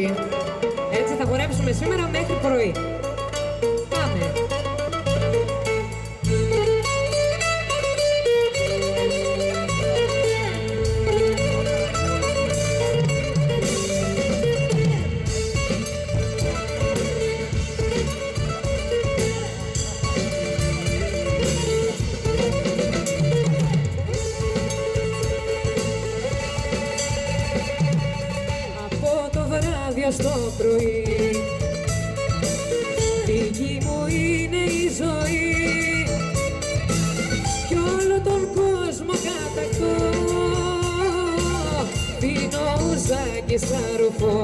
πρωί. Έτσι θα χορέψουμε σήμερα μέχρι πρωί. Πάμε. Στο πρωί δική μου είναι η ζωή κι όλο τον κόσμο κατακτώ, δίνω ουζάκι στα ρουφό.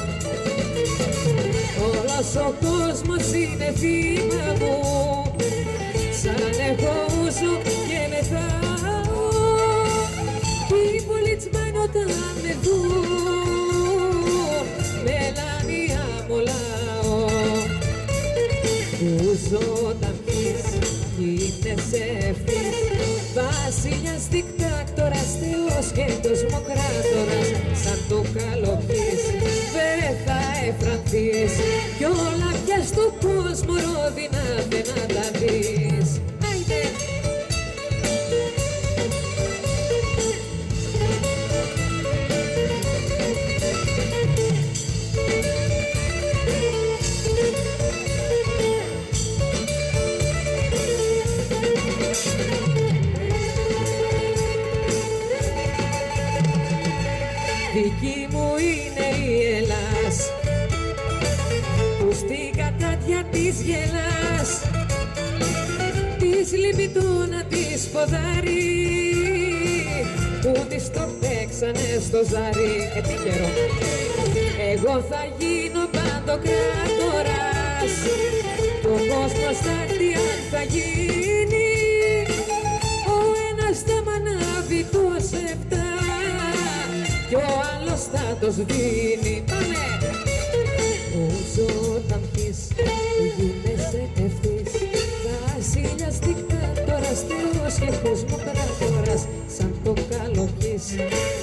Όλος ο κόσμος είναι θύμα μου, σαν εγώ ούζω και μεθάω κι πολλοί τσμένοι όταν με δουν μελάνια μολάω. Ούζω όταν πεις γίνεσαι ευθύς, βασιλιάς δικτάκτορας, θεός και κοσμοκράτορας, σαν το καλοπιείς δεν θα εφρανθείς κι όλα πια στο κόσμο ρόδινα δεν να τα δεις. Δική μου είναι η Ελλάς που στην κατάτια της γελάς, της λιμπητώνα της ποδάρι που της το παίξανε στο ζάρι. Τι καιρό. Εγώ θα γίνω παντοκράτορας, το κόσμος θα έρθει αν θα γίνει, ο ένας θα μ' ανάβει τους 7 κι ο άλλος θα το σβήνει. Πάμε! Ούζω όταν πεις γίνεσαι ευθύς, βασιλιάς δικτάτορας, θεός και κοσμοκράτορας, σαν το καλοπιείς